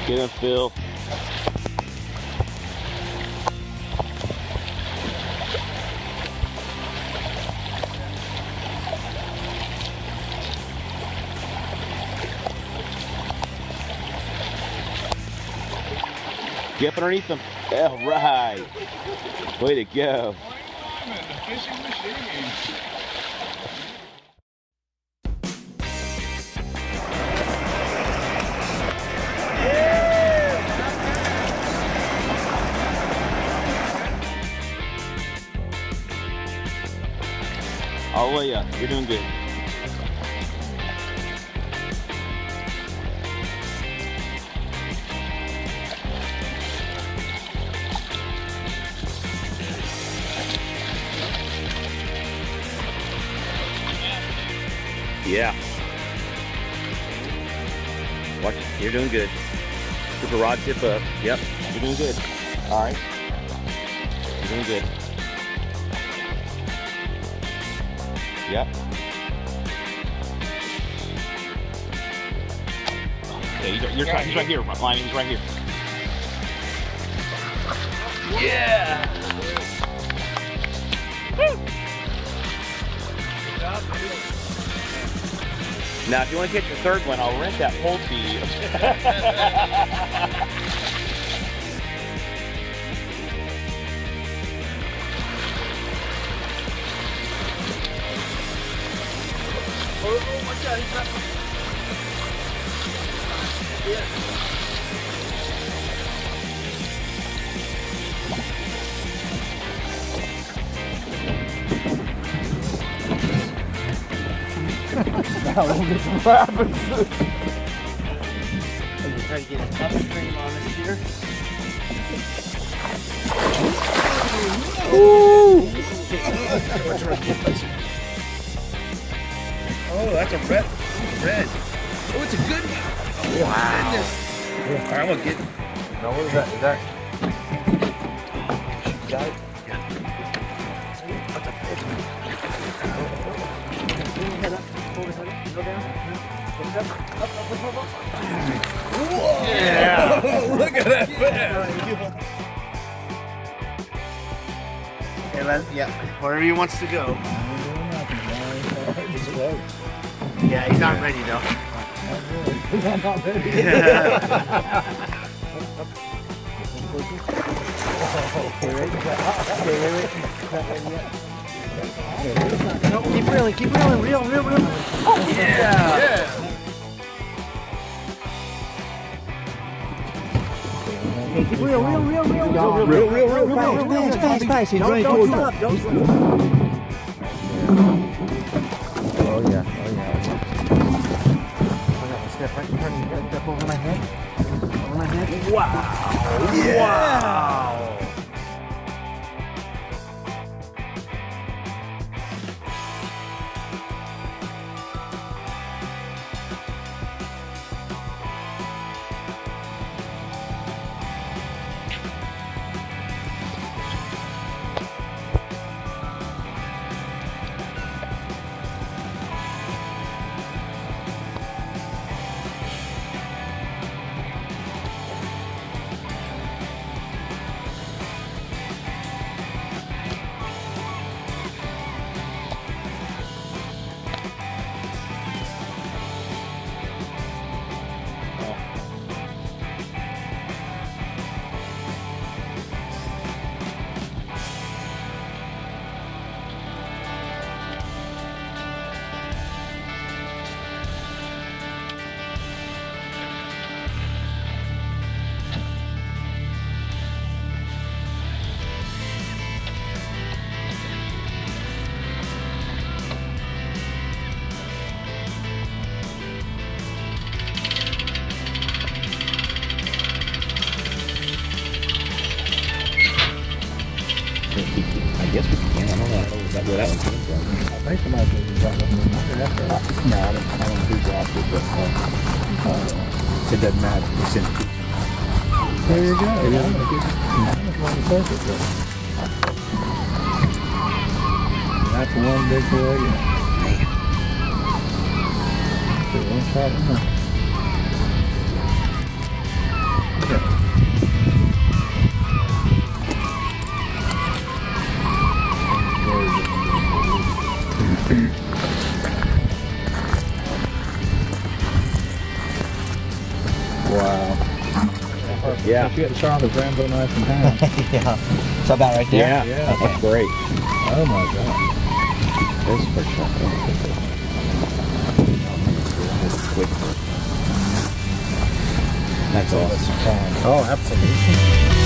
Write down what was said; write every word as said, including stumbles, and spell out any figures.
Get him, Phil. Get up underneath them. All right. Way to go. Fishing machine. All the way up. You're doing good. Yeah. Watch. You're doing good. Keep the rod tip up. Yep. You're doing good. All right. You're doing good. Yep. Okay, you're, you're trying, he's right here, Lion, he's right here. Yeah! Woo! Now, if you want to catch your third one, I'll rent that pole to you. Oh, oh my God, he's not. Yeah. Now we'll get some rapids. I'm just trying to get an upstream on this here. Ooh! Oh, that's a red. Red. Oh, it's a good one. Oh, wow. Goodness. Yeah. All right, I'm going to get. Now, what is that? Is that? You got it? Yeah. What's a fish? Head up, hold it, head up, go down. Up, up, up, up, up, up. Whoa! Yeah! Look at that fish! Okay, let, yeah, wherever he wants to go. Yeah, he's not ready though. He's not ready. No, keep reeling, keep reeling, reel, reel, reel. Oh, yeah! Yeah! Okay, keep reel, reel, reel, reel, reel, Real, real, real, real, real. fast, fast, fast. He's Don't- don't, don't stop, don't stop. Oh yeah, oh yeah. I got to step right in front of you. Step over my head. Over my head. Wow! Yeah! Wow! I guess we can. I don't know. I don't know where that one came from. I think somebody could have dropped it. No, I don't, I don't do drop it, but uh, uh, it doesn't matter. It's in the kitchen. There you go. It is in the kitchen. I'm just going to surface it. That's one big boy. Yeah. Man. One shot in there. Wow. Yeah. You got the sharpest Rambo knife in town. Yeah. So about right there? Yeah, Yeah. that's great. Oh my god. That's for sure. That's awesome. Oh, absolutely.